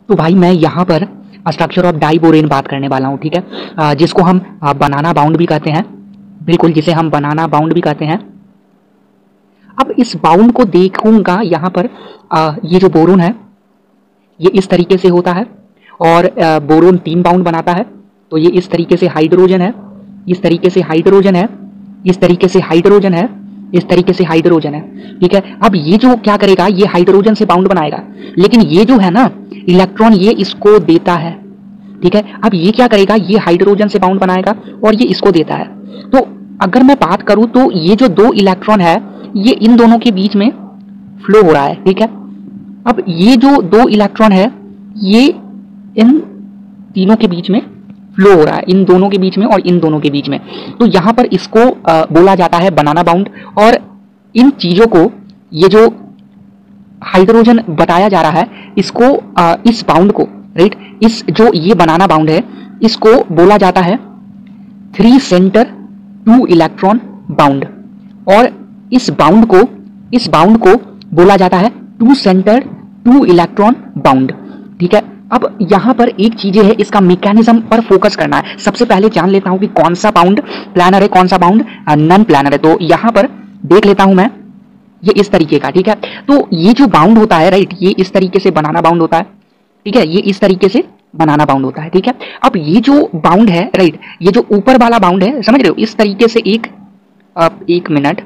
तो भाई मैं यहाँ पर स्ट्रक्चर ऑफ डाइबोरेन बात करने वाला हूँ, ठीक है, जिसको हम बनाना बाउंड भी कहते हैं, बिल्कुल, जिसे हम बनाना बाउंड भी कहते हैं। अब इस बाउंड को देखूंगा यहाँ पर, ये जो बोरोन है ये इस तरीके से होता है और बोरोन 3 बाउंड बनाता है। तो ये इस तरीके से हाइड्रोजन है, इस तरीके से हाइड्रोजन है, इस तरीके से हाइड्रोजन है, इस तरीके से हाइड्रोजन है, ठीक है। अब ये जो क्या करेगा, ये हाइड्रोजन से बाउंड बनाएगा, लेकिन ये जो है ना इलेक्ट्रॉन, ये इसको देता है, ठीक है। अब ये क्या करेगा, ये हाइड्रोजन से बाउंड बनाएगा और ये इसको देता है। तो अगर मैं बात करूं तो ये जो 2 इलेक्ट्रॉन है ये इन दोनों के बीच में फ्लो हो रहा है, ठीक है। अब ये जो 2 इलेक्ट्रॉन है ये इन तीनों के बीच में फ्लो हो रहा है, इन दोनों के बीच में और इन दोनों के बीच में। तो यहां पर इसको बोला जाता है बनाना बाउंड। और इन चीजों को, ये जो हाइड्रोजन बताया जा रहा है, इसको इस बाउंड को, राइट, इस जो ये बनाना बाउंड है इसको बोला जाता है 3 सेंटर 2 इलेक्ट्रॉन बाउंड। और इस बाउंड को बोला जाता है 2 सेंटर 2 इलेक्ट्रॉन बाउंड, ठीक है। अब यहां पर एक चीज है, इसका मैकेनिज्म पर फोकस करना है। सबसे पहले जान लेता हूं कि कौन सा बाउंड प्लानर है, कौन सा बाउंड नॉन प्लानर है। तो यहां पर देख लेता हूं मैं, ये इस तरीके का, ठीक है। तो ये जो बाउंड होता है, राइट, ये इस तरीके से बनाना बाउंड होता है, ठीक है, ये इस तरीके से बनाना बाउंड होता है, ठीक है। अब ये जो बाउंड है, राइट, ये जो ऊपर वाला बाउंड है, समझ रहे हो, इस तरीके से एक मिनट,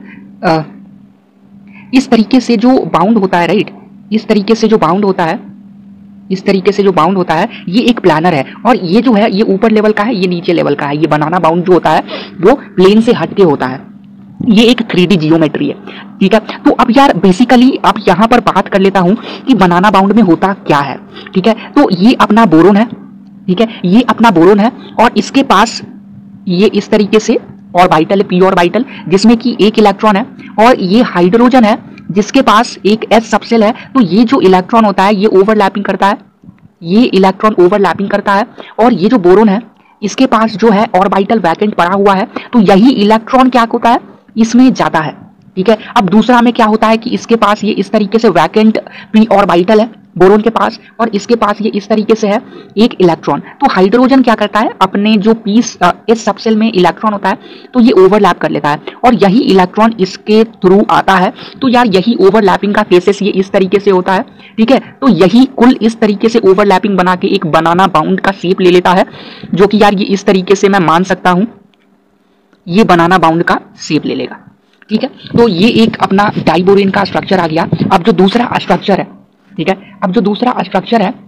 इस तरीके से जो बाउंड होता है, राइट, इस तरीके से जो बाउंड होता है, इस तरीके से जो बाउंड होता है, ये एक प्लानर है। और ये जो है ये ऊपर लेवल का है, ये नीचे लेवल का है। ये बनाना बाउंड जो होता है वो प्लेन से हटके होता है। ये एक 3D जियोमेट्री है, ठीक है। तो अब यार बेसिकली अब यहां पर बात कर लेता हूं कि बनाना बाउंड में होता क्या है, ठीक है। तो ये अपना बोरोन है, ठीक है, ये अपना बोरोन है और इसके पास ये इस तरीके से ऑर्बिटल है, p ऑर्बिटल, जिसमें कि 1 इलेक्ट्रॉन है। और ये हाइड्रोजन है जिसके पास एक s सबसेल है। तो ये जो इलेक्ट्रॉन होता है ये ओवरलैपिंग करता है, ये इलेक्ट्रॉन ओवरलैपिंग करता है। और ये जो बोरोन है इसके पास जो है ऑर्बिटल वैकेंट पड़ा हुआ है, तो यही इलेक्ट्रॉन क्या होता है, इसमें जाता है, ठीक है। अब दूसरा में क्या होता है कि इसके पास ये इस तरीके से वैकेंट p ऑर्बिटल है बोरोन के पास, और इसके पास ये इस तरीके से है 1 इलेक्ट्रॉन। तो हाइड्रोजन क्या करता है, अपने जो पीस इस सबसेल में इलेक्ट्रॉन होता है तो ये ओवरलैप कर लेता है और यही इलेक्ट्रॉन इसके थ्रू आता है। तो यार यही ओवरलैपिंग का केसेस ये इस तरीके से होता है, ठीक है। तो यही कुल इस तरीके से ओवरलैपिंग बना के एक बनाना बाउंड का शेप ले लेता है, जो कि यार ये इस तरीके से मैं मान सकता हूं ये बनाना बाउंड का शेप ले लेगा, ठीक है। तो ये एक अपना डाइबोरेन का स्ट्रक्चर आ गया। अब जो दूसरा स्ट्रक्चर है, ठीक है, अब जो दूसरा स्ट्रक्चर है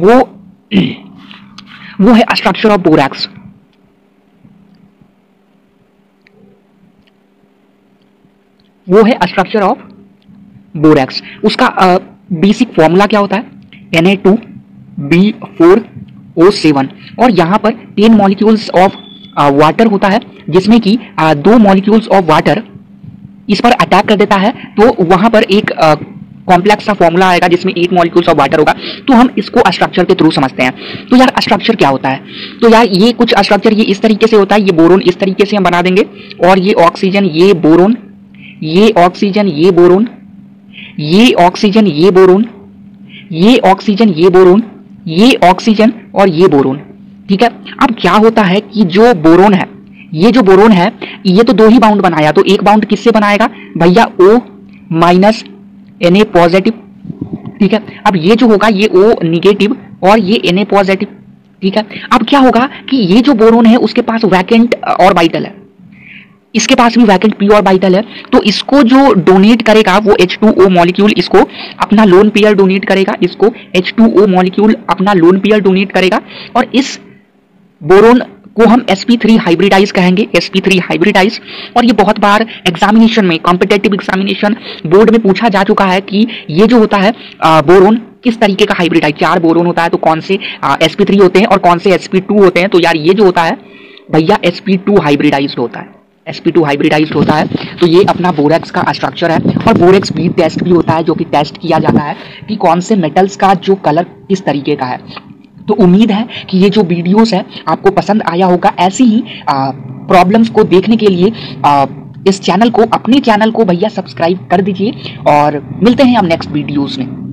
वो है स्ट्रक्चर ऑफ बोरैक्स। वो है स्ट्रक्चर ऑफ बोरैक्स। उसका बेसिक फॉर्मूला क्या होता है, Na2B4O7। और यहां पर 10 मॉलिक्यूल्स ऑफ वाटर होता है, जिसमें कि 2 मॉलिक्यूल्स ऑफ वाटर इस पर अटैक कर देता है। तो वहां पर एक कॉम्प्लेक्स सा फॉर्मूला आएगा जिसमें 8 मॉलिक्यूल्स ऑफ वाटर होगा। तो हम इसको स्ट्रक्चर के थ्रू समझते हैं। तो यार स्ट्रक्चर क्या होता है, तो यार ये कुछ स्ट्रक्चर ये इस तरीके से होता है। ये बोरोन इस तरीके से हम बना देंगे, और ये ऑक्सीजन, ये बोरोन, ये ऑक्सीजन, ये बोरोन, ये ऑक्सीजन, ये बोरोन, ये ऑक्सीजन, ये बोरोन, ये ऑक्सीजन और ये बोरोन, ठीक है। अब क्या होता है कि जो बोरोन है, ये जो बोरोन है ये तो 2 ही बाउंड बनाया, तो एक बाउंड किससे बनाएगा भैया, O माइनस Na पॉजिटिव, ठीक है। अब ये जो होगा ये O निगेटिव और ये Na पॉजिटिव, ठीक है। अब क्या होगा कि ये जो बोरोन है उसके पास वैकेंट ऑर्बिटल है, इसके पास भी वैकेंट p ऑर्बिटल है। तो इसको जो डोनेट करेगा वो H2O मॉलिक्यूल इसको अपना लोन पेयर डोनेट करेगा, इसको H2O मॉलिक्यूल अपना लोन पेयर डोनेट करेगा। और इस बोरोन को हम sp3 हाइब्रिडाइज कहेंगे, sp3 हाइब्रिडाइज। और ये बहुत बार एग्जामिनेशन में, कॉम्पिटेटिव एग्जामिनेशन बोर्ड में पूछा जा चुका है कि ये जो होता है बोरोन किस तरीके का हाइब्रिडाइज, 4 बोरोन होता है तो कौन से sp3 होते हैं और कौन से sp2 होते हैं। तो यार ये जो होता है भैया sp2 हाइब्रिडाइज्ड होता है, sp2 हाइब्रिडाइज्ड होता है। तो ये अपना बोरेक्स का स्ट्रक्चर है। और बोरेक्स बीट टेस्ट भी होता है, जो कि टेस्ट किया जाता है कि कौन से मेटल्स का जो कलर किस तरीके का है। तो उम्मीद है कि ये जो वीडियोस है आपको पसंद आया होगा। ऐसी ही प्रॉब्लम्स को देखने के लिए इस चैनल को, अपने चैनल को भैया सब्सक्राइब कर दीजिए, और मिलते हैं हम नेक्स्ट वीडियोस में।